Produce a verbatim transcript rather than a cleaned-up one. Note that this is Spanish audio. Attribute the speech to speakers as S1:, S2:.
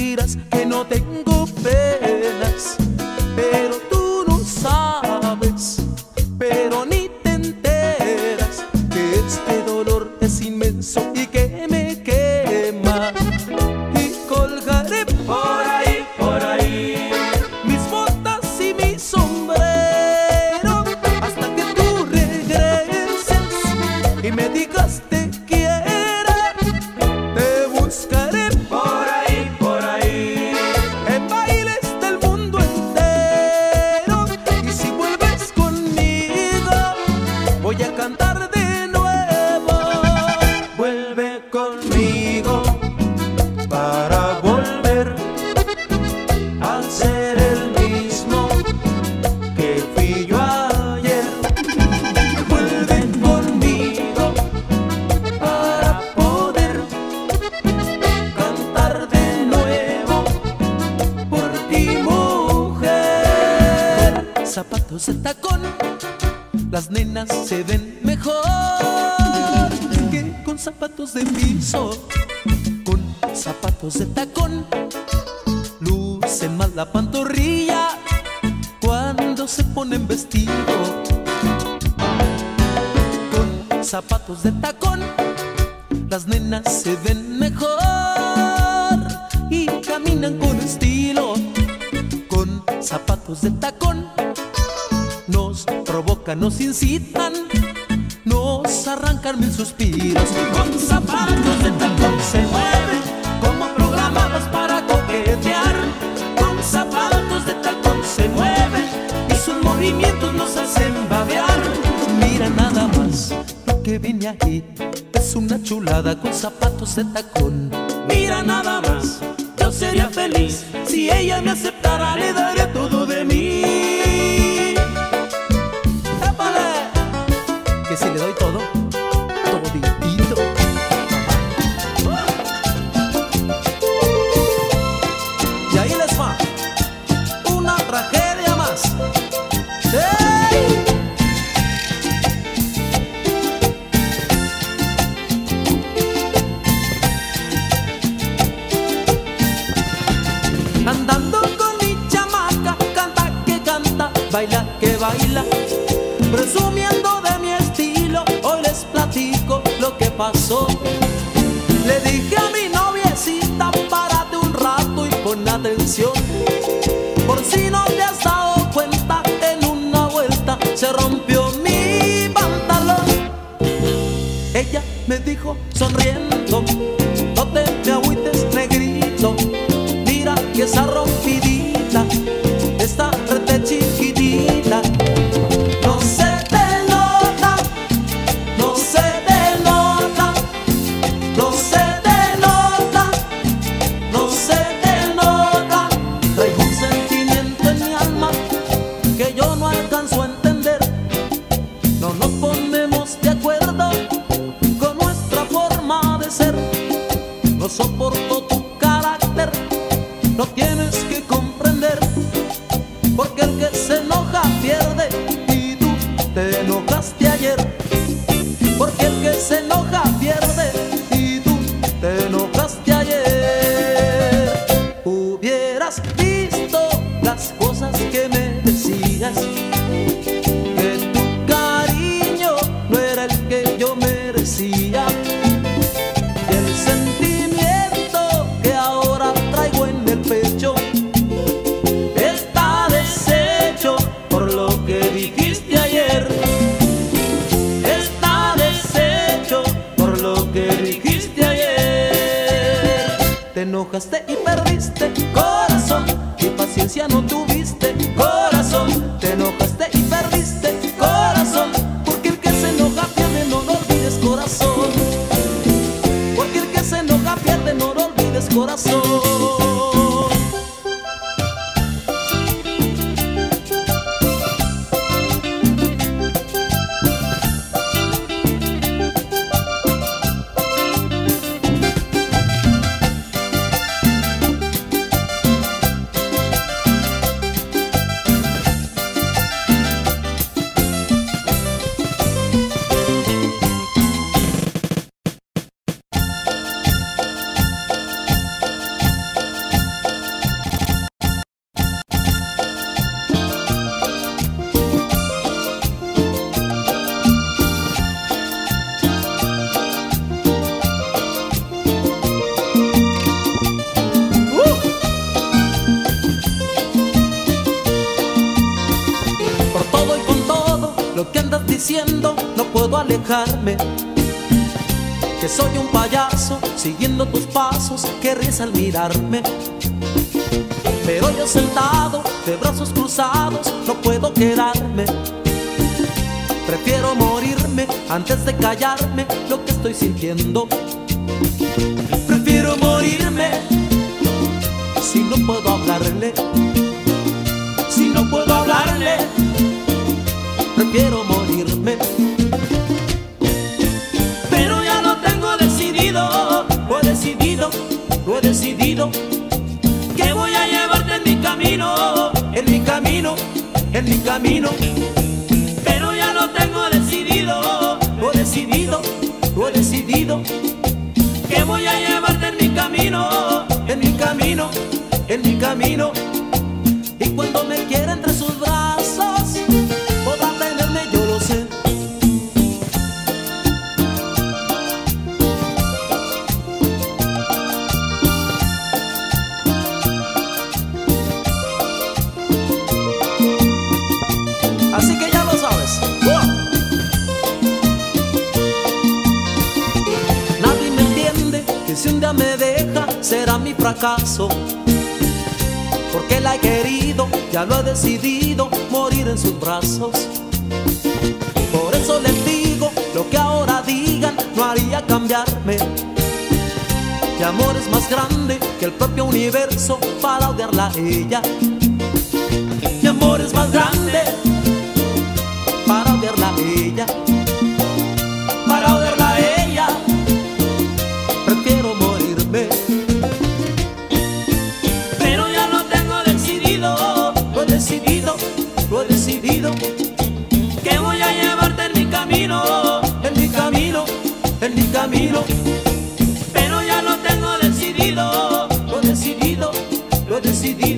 S1: dirás que no tengo penas, pero tú no sabes, pero ni te enteras que este dolor es inmenso y que me quema. Y colgaré por ahí, por ahí, mis botas y mi sombrero hasta que tú regreses y me digas te quiero. Te buscaré por ahí, por ahí, en bailes del mundo entero. Y si vuelves conmigo, voy a cantar de nuevo. Vuelve conmigo para volver a ser el mismo que fui yo ayer. Vuelve conmigo para poder cantar de nuevo por ti, mujer. Zapatos de tacón, las nenas se ven mejor que con zapatos de piso. Con zapatos de tacón lucen más la pantorrilla cuando se ponen vestido. Con zapatos de tacón las nenas se ven mejor y caminan con estilo. Con zapatos de tacón nos provocan, nos incitan, nos arrancan mil suspiros. Con zapatos de tacón se mueven como programados para coquetear. Con zapatos de tacón se mueven y sus movimientos nos hacen babear. Mira nada más lo que vine aquí, es una chulada con zapatos de tacón. Mira nada más, yo sería feliz si ella me aceptara, le daría todo de mí. ¡Épale! Que si le doy todo, toditito. Y ahí les va una tragedia más. ¡Hey! Andando con mi chamaca, canta que canta, baila que baila, presumiendo de mi estilo. Hoy les platico lo que pasó. Le dije a mi noviecita, párate un rato y pon atención. Por si no te has dado cuenta, en una vuelta se rompió mi pantalón. Ella me dijo sonriendo, no te me agüites, negrito, mira que esa rompidita está rete chiquitita. No se te nota, no se te nota, no se te nota, no se te nota. Traigo un sentimiento en mi alma que yo no alcanzo a entender. No nos ponemos de acuerdo con nuestra forma de ser. No soporto tu carácter, no tienes que comprender, porque el que se enoja pierde y tú te enojaste ayer. Porque el que se enoja pierde y tú te enojaste ayer. Hubieras visto las cosas que me decías, que tu cariño no era el que yo merecía, y el sentimiento que ahora traigo en el pecho está deshecho por lo que dijiste ayer. Está deshecho por lo que dijiste ayer. Te enojaste y perdiste, corazón, y paciencia no tuviste, corazón. Te enojaste y perdiste, corazón, porque el que se enoja pierde, no lo olvides, corazón. Porque el que se enoja pierde, no lo olvides, corazón. diciendo no puedo alejarme, que soy un payaso siguiendo tus pasos, que ríes al mirarme. Pero yo sentado de brazos cruzados no puedo quedarme. Prefiero morirme antes de callarme lo que estoy sintiendo. Prefiero morirme si no puedo hablarle. Si no puedo hablarle, prefiero morirme. Pero ya lo tengo decidido, lo he decidido, lo he decidido, que voy a llevarte en mi camino, en mi camino, en mi camino. Pero ya lo tengo decidido, lo he decidido, lo he decidido, que voy a llevarte en mi camino, en mi camino, en mi camino. Y cuando me quiera entre sus brazos, podrá tenerme, yo lo sé. Así que ya lo sabes. ¡Oh! Nadie me entiende que si un día me deja será mi fracaso, porque la he querido, ya lo he decidido, morir en sus brazos. Por eso les digo, lo que ahora digan no haría cambiarme. Mi amor es más grande que el propio universo para odiarla a ella. Mi amor es más grande para odiarla a ella, para odiarla a ella. Prefiero morirme. Pero ya lo tengo decidido, lo he decidido, lo he decidido, que voy a llevarte en mi camino, en mi camino, en mi camino. Pero ya lo tengo decidido, lo he decidido, lo he decidido,